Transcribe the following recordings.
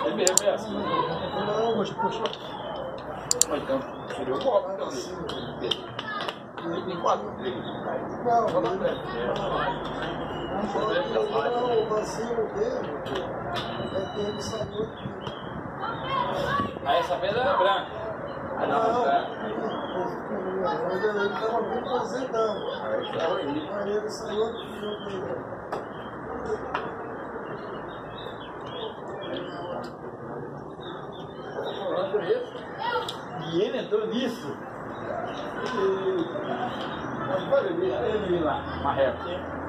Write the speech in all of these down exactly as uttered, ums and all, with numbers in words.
É mesmo, é assim. Não, poxa, poxa. Então, seria o golpe, então. Tem quatro. Não, não, não. O vacilo dele é que ele saiu. Ah, essa pedra era branca. Ah, não, Não, tá. ele estava vindo fazer dano. Aí ele saiu do jogo dele. E ele entrou nisso. Mas pode ver, ele lá, marreco.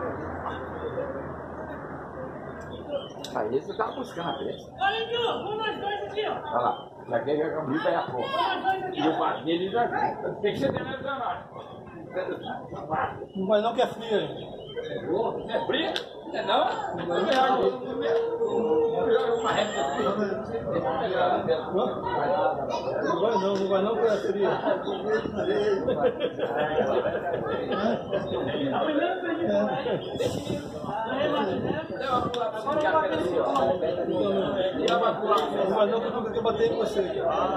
Aí esse tá buscando a peça. Olha aqui, ó, vamos nós dois aqui, ó. Olha lá, já quer que a camisa é a porra. E o bar dele já tem que ser dentro da nave. Não vai não que é frio aí. É frio? É não? Não vai não. Não vai não, não vai não que é frio. Não vai não que eu nunca bater em você.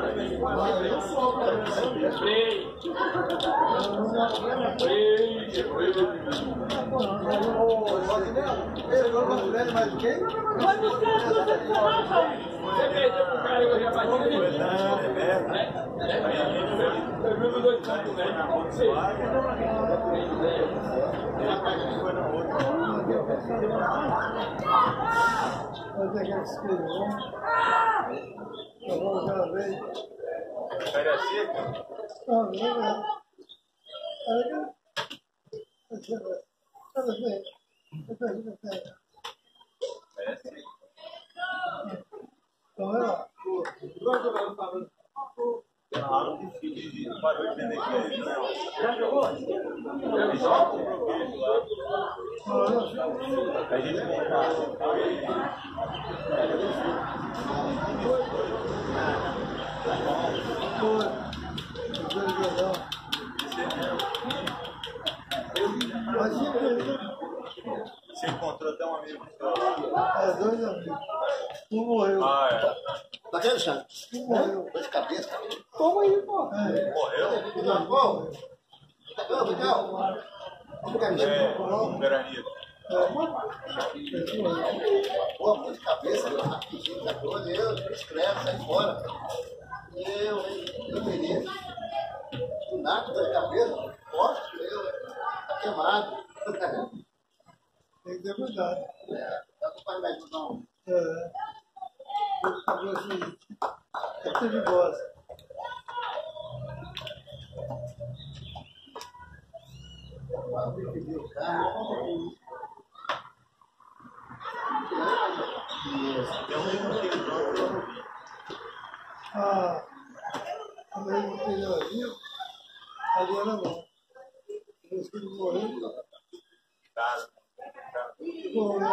Mais do que? Vai buscar as coisas do rapaz. Você perdeu pro cara e eu já bati nele. É verdade. É verdade. Eu vi os dois cantos, né? Mas é que ele escreveu. Eu vou já ver. Pega seca? Não, não, não. Olha aqui. Olha bem. Então, olha lá. Claro que filho parou de vender queijo, né? Já jogou? Eu jogo? Comprou queijo lá. A gente compra. Imagina ele. Você encontrou até um amigo seu. É, dois amigos. Um morreu. Ah, é. Tá vendo, Xande? Um morreu. Dor de cabeça. Toma aí, pô. Morreu? Tá bom? Tá bom, legal? Vamos ficar É, mexendo. Verania. Pô, dor de cabeça, rapidinho, tá doido. Eu, escreve, sai fora. Eu, hein? Eu, beleza. Do nada, dor de cabeça. Posso, eu. Tá queimado. Tem que ter cuidado. É, tá com o pai médico, não. É. Dor de cabeça aí. É perigosa. Pediu o carro. Tem um que pronto. Ah, quando ele pegou ali, ali era bom. Meus filhos morreram. Cara. Morreram.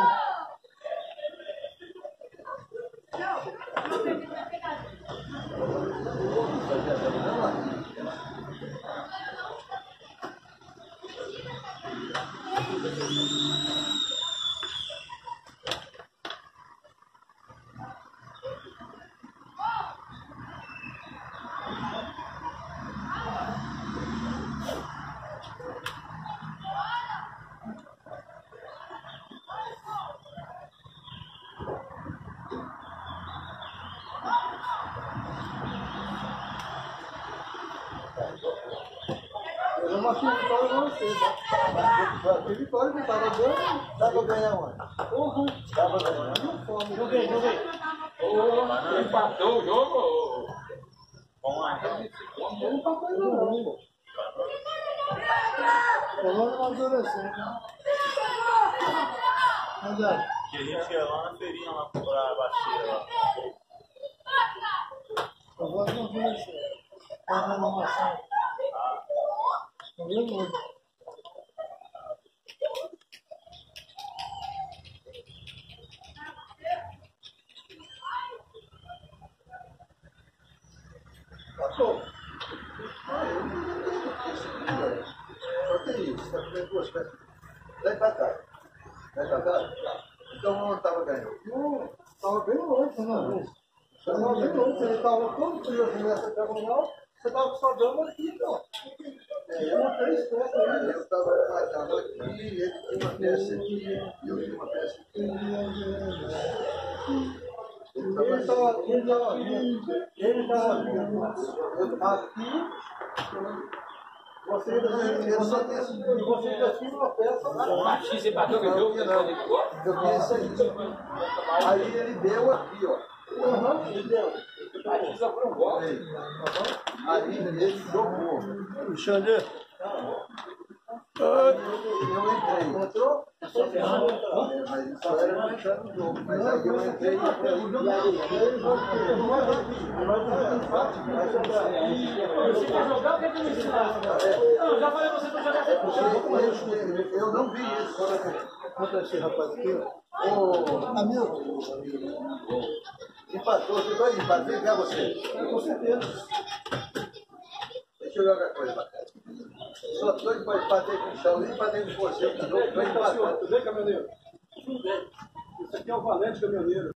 Eu não marquei vitória pra você, tá? Marquei vitória que tava dando. Dá pra ganhar onde? Uhum. Dá pra ganhar. Joguei, joguei. Empatou o jogo? Vamos lá, então. Eu não papai não, não. Falando no adolescente, né? Andar. Que a gente ia lá na feirinha lá comprar baixeira lá. Eu vou no adolescente. Tá na maçã. Não viu muito. Passou. Só tem isso, tá comendo duas peças. Daí pra cá. Daí pra cá? Então não tava ganhando. Não, tava bem longe, né? Eu não vi não, você estava todo curioso nessa diagonal, você estava com sua dama aqui, então. É, eu não três peças aí. Eu estava com uma dama aqui, ele tinha uma peça aqui, e eu tinha uma peça aqui. Ele estava aqui, ele estava vindo. Ele estava vindo. Aqui, você ainda só tinha você ainda tinha uma peça lá. Você bateu que deu? Eu tinha esse aí. Aí ele deu aqui, ó. Uhum, ele deu. Aí só foi um gol. Aí ele jogou. Alexandre. Eu entrei. Entrou? Mas só era no entrando no jogo. Mas aí eu entrei e até o jogo. Você quer jogar ou quer que eu me ensinasse? Não, já falei pra você pra jogar sempre. Eu não vi isso. Conta esse rapaz aqui. Ô, amigo. Empatou, você vai empatar, quer você? Com certeza. Deixa eu ver outra coisa, bacana. Só doido para bater com o chão, nem bater com você. Doido para empatar. Tudo bem, caminhoneiro? Tudo bem. Isso aqui é o valente caminhoneiro.